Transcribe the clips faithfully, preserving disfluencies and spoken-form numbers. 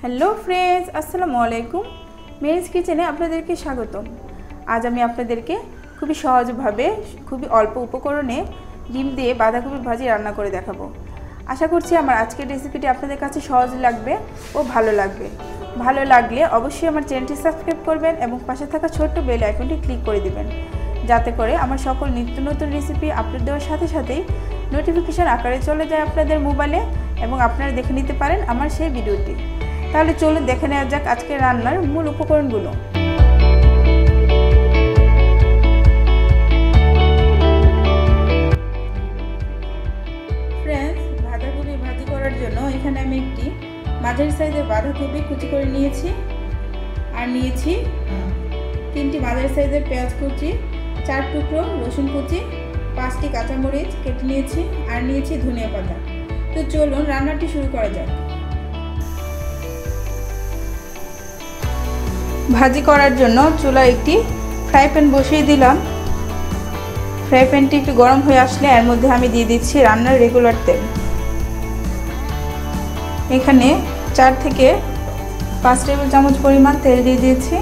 Hello friends, আসসালামু আলাইকুম। Mary's কিচেনে আপনাদেরকে স্বাগতম। আজ আমি আপনাদেরকে খুবই সহজভাবে খুবই অল্প উপকরণে ডিম দিয়ে বাঁধাকপি ভাজি রান্না করে দেখাবো। আশা করছি আমার আজকের রেসিপিটি আপনাদের কাছে সহজ লাগবে ও ভালো লাগবে। ভালো লাগলে অবশ্যই আমার চ্যানেলটি সাবস্ক্রাইব করবেন এবং পাশে থাকা ছোট্ট বেল আইকনটি ক্লিক করে দিবেন, যাতে করে আমার সকল নিত্য নতুন রেসিপি আপলোড দেওয়ার সাথে সাথেই নোটিফিকেশান আকারে চলে যায় আপনাদের মোবাইলে এবং আপনারা দেখে নিতে পারেন আমার সেই ভিডিওটি। তাহলে চলুন দেখে নেওয়া যাক আজকে রান্নার মূল উপকরণগুলো। ফ্রেন্ডস, বাঁধাকপি ভাজি করার জন্য এখানে আমি একটি মাঝারি সাইজের বাঁধাকপি কুচি করে নিয়েছি, আর নিয়েছি তিনটি মাঝারি সাইজের পেঁয়াজ কুচি, চার টুকরো রসুন কুচি, পাঁচটি কাঁচামরিচ কেটে নিয়েছি, আর নিয়েছি ধনিয়া পাতা। তো চলুন রান্নাটি শুরু করা যাক। ভাজি করার জন্য চুলায় একটি ফ্রাই প্যান বসিয়ে দিলাম। ফ্রাই প্যানটি একটু গরম হয়ে আসলে এর মধ্যে আমি দিয়ে দিচ্ছি রান্নার রেগুলার তেল। এখানে চার থেকে পাঁচ টেবিল চামচ পরিমাণ তেল দিয়ে দিয়েছি।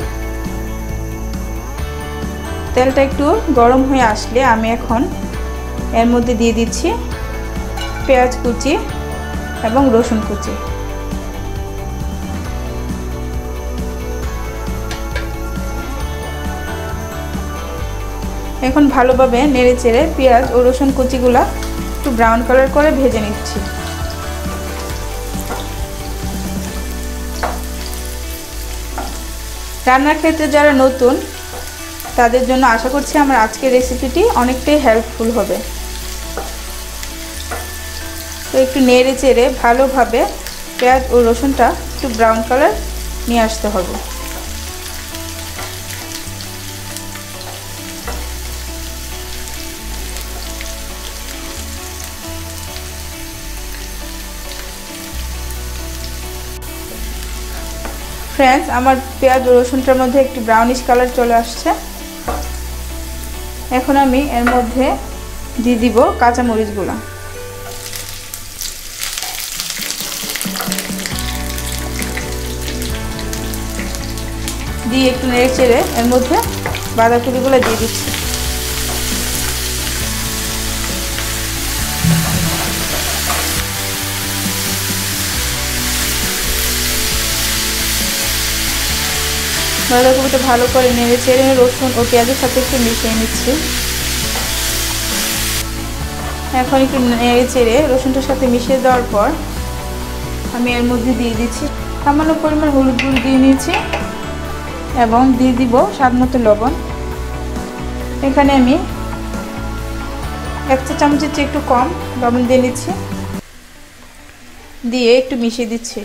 তেলটা একটু গরম হয়ে আসলে আমি এখন এর মধ্যে দিয়ে দিচ্ছি পেঁয়াজ কুচি এবং রসুন কুচি। এখন ভালোভাবে নেড়ে চেড়ে পেঁয়াজ ও রসুন কুচিগুলা একটু ব্রাউন কালার করে ভেজে নিচ্ছি। রান্নার ক্ষেত্রে যারা নতুন তাদের জন্য আশা করছি আমার আজকের রেসিপিটি অনেকটাই হেল্পফুল হবে। তো একটু নেড়ে চেড়ে ভালোভাবে পেঁয়াজ ও রসুনটা একটু ব্রাউন কালার নিয়ে আসতে হবে। ফ্রেন্ডস, আমার পেঁয়াজ ও রসুনটার মধ্যে একটু ব্রাউনিশ কালার চলে আসছে। এখন আমি এর মধ্যে দিয়ে দিব কাঁচামরিচগুলো। দিয়ে একটু নেড়ে চেড়ে এর মধ্যে বাঁধাকপিগুলো দিয়ে দিচ্ছি। বাঁধাকপিটা ভালো করে নেড়ে চেড়ে রসুন ও পেঁয়াজের সাথে একটু মিশিয়ে নিচ্ছি। এখন একটু নেড়ে চেড়ে রসুনটার সাথে মিশিয়ে দেওয়ার পর আমি এর মধ্যে দিয়ে দিচ্ছি সামান্য পরিমাণ হলুদ গুঁড়ো দিয়ে নিয়েছি এবং দিয়ে দিব স্বাদ মতো লবণ। এখানে আমি এক চা চামচের চেয়ে একটু কম লবণ দিয়ে নিচ্ছি, দিয়ে একটু মিশিয়ে দিচ্ছি।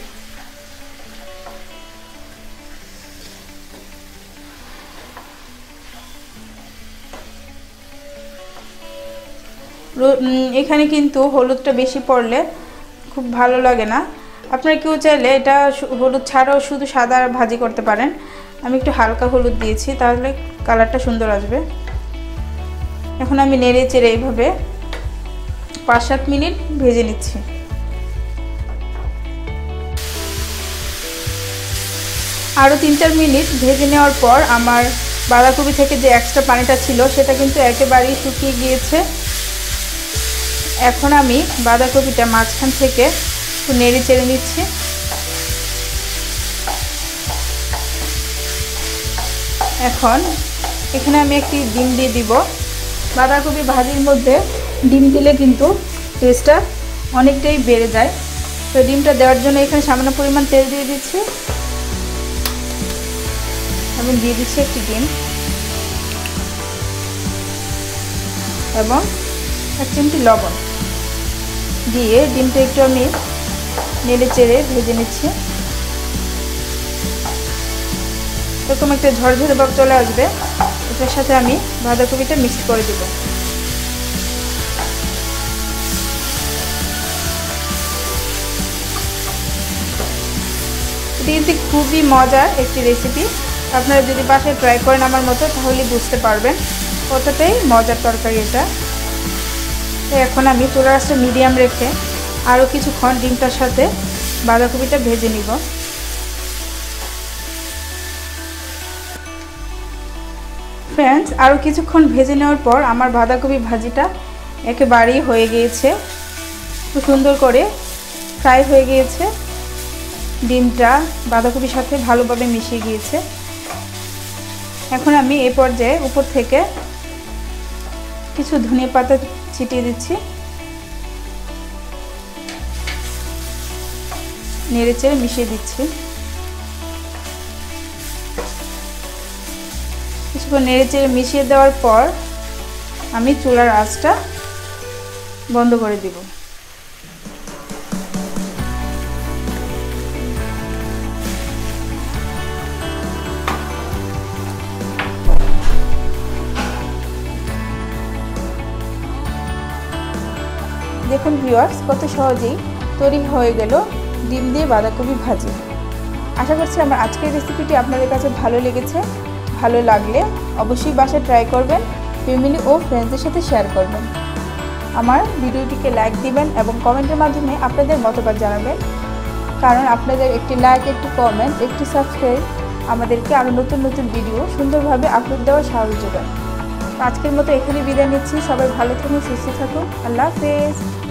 এখানে কিন্তু হলুদটা বেশি পড়লে খুব ভালো লাগে না। আপনারা কেউ চাইলে এটা হলুদ ছাড়াও শুধু সাদা ভাজি করতে পারেন। আমি একটু হালকা হলুদ দিয়েছি, তাহলে কালারটা সুন্দর আসবে। এখন আমি নেড়ে চেড়ে এইভাবে পাঁচ সাত মিনিট ভেজে নিচ্ছি। আরও তিন চার মিনিট ভেজে নেওয়ার পর আমার বাঁধাকপি থেকে যে এক্সট্রা পানিটা ছিল সেটা কিন্তু একেবারেই শুকিয়ে গিয়েছে। এখন আমি বাঁধাকপিটা মাঝখান থেকে একটু নেড়ে চেড়ে নিচ্ছি। এখন এখানে আমি একটি ডিম দিয়ে দিব। বাঁধাকপি ভাজির মধ্যে ডিম দিলে কিন্তু টেস্টটা অনেকটাই বেড়ে যায়। তো ডিমটা দেওয়ার জন্য এখানে সামান্য পরিমাণ তেল দিয়ে দিচ্ছি। আমি দিয়ে দিচ্ছি একটি ডিম এবং এক চিমটি লবণ দিয়ে ডিমটা একটু আমি নেড়ে চেড়ে ভেজে নিচ্ছি। এরকম একটা ঝরঝরে ভাব চলে আসবে, এটার সাথে আমি বাঁধাকপিটা মিক্স করে দেব। এটি কিন্তু খুবই মজার একটি রেসিপি। আপনারা যদি বাসায় ট্রাই করেন আমার মতো, তাহলে বুঝতে পারবেন কতটাই মজার তরকারি এটা। তো এখন আমি চুলার আঁচটা মিডিয়াম রেখে আরও কিছুক্ষণ ডিমটার সাথে বাঁধাকপিটা ভেজে নিব। ফ্রেন্ডস, আরও কিছুক্ষণ ভেজে নেওয়ার পর আমার বাঁধাকপি ভাজিটা একেবারেই হয়ে গিয়েছে, খুব সুন্দর করে ফ্রাই হয়ে গিয়েছে। ডিমটা বাঁধাকপির সাথে ভালোভাবে মিশিয়ে গিয়েছে। এখন আমি এই পর্যায়ে উপর থেকে কিছু ধনিয়া পাতা ছিটিয়ে দিচ্ছি, নেড়েচেড়ে মিশিয়ে দিচ্ছি। কিছুক্ষণ নেড়েচেড়ে মিশিয়ে দেওয়ার পর আমি চুলার আঁচটা বন্ধ করে দিব। দেখুন ভিউয়ার্স, কত সহজেই তৈরি হয়ে গেল ডিম দিয়ে বাঁধাকপি ভাজি। আশা করছি আমার আজকের রেসিপিটি আপনাদের কাছে ভালো লেগেছে। ভালো লাগলে অবশ্যই বাসায় ট্রাই করবেন, ফ্যামিলি ও ফ্রেন্ডসদের সাথে শেয়ার করবেন। আমার ভিডিওটিকে লাইক দিবেন এবং কমেন্টের মাধ্যমে আপনাদের মতামত জানাবেন, কারণ আপনাদের একটি লাইক, একটি কমেন্ট, একটি সাবস্ক্রাইব আমাদেরকে আরও নতুন নতুন ভিডিও সুন্দরভাবে আপলোড দেওয়ার সাহায্য যোগায়। আজকের মতো এখানে বিদায় নিচ্ছি। সবাই ভালো থাকুন, সুস্থ থাকুন। আল্লাহ হাফেজ।